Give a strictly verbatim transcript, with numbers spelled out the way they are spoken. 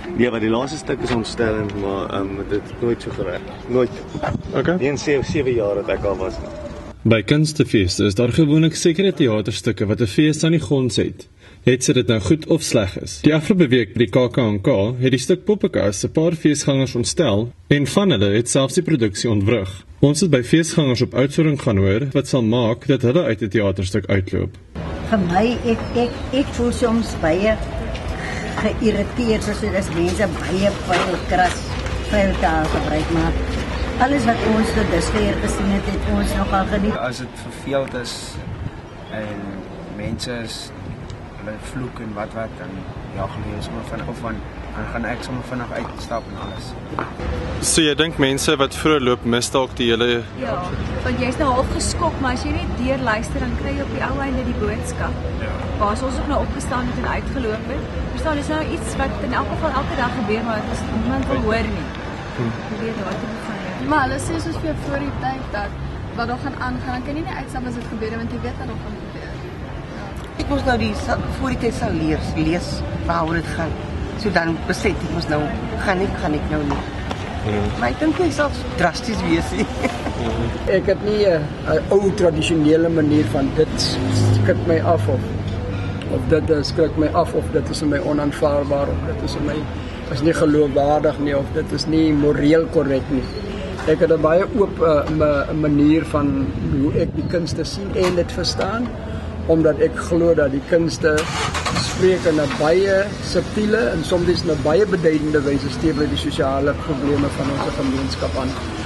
Ja, maar die laaste stuk is ontstellend, maar um, dit het nooit so gewerk. Nooit. Okay. Nie in sewe jaar dat ek al was. By kunstefeeste is daar gewoonlik sekere teaterstukke wat 'n fees aan die grond het. Het sy dit nou goed of sleg is. Die afgelope week by die K K en K het die stuk Poppekas 'n paar feesgangers ontstel en van hulle het selfs die produksie ontwrig. Ons het by feesgangers op uitvoering gaan hoor wat sal maak dat hulle uit die teaterstuk uitloop. Vir my, ek, ek, ek voel soms baie geïrriteerd, soos as mense baie vuil kras, vuil taal gebruik, maar alles wat ons tot dusver gesien het, het ons nogal geniet. As dit verveeld is en mense is hulle vloek en wat wat, dan jaag hulle sommer van of van dan gaan ek sommer vinnig uitstap en alles. So jy dink mense wat vroeg loop mis dalk die hele Ja, want jy's nou half geskok, maar as jy net deur luister dan kry jy op die ou einde die boodskap. Ja. Waar ons ook nou opgestaan het en uitgeloop het. Verstaan, dis nou iets wat in elk geval elke dag gebeur, maar dit is niemand wil hoor nie. Hmm. Jy weet waar dit gaan. Maar hulle sê soos vir voor die tyd dat wat daar gaan aangaan, dan kan jy nie uitstap as dit gebeur want jy weet wat daar gaan gebeur. Ja. Ek moes nou die voor die tyd sal leer, lees waaroor dit gaan. So dan besef ek mos nou, gaan ek, gaan ek nou nie. Ja. Maar ek dink jy sal drasties wees. Ja. Ek het nie 'n ou tradisionele manier van dit skrik my af of of dit uh, skrik my af of dit is vir my onaanvaarbaar of dit is vir my is nie geloofwaardig nie of dit is nie moreel korrek nie. Ek het 'n baie oop uh, manier van hoe ek die kunste sien en dit verstaan, omdat ek glo dat die kunste spreek in 'n baie subtiele en soms 'n baie beduidende wyse steeds die sosiale probleme van ons gemeenskap aan.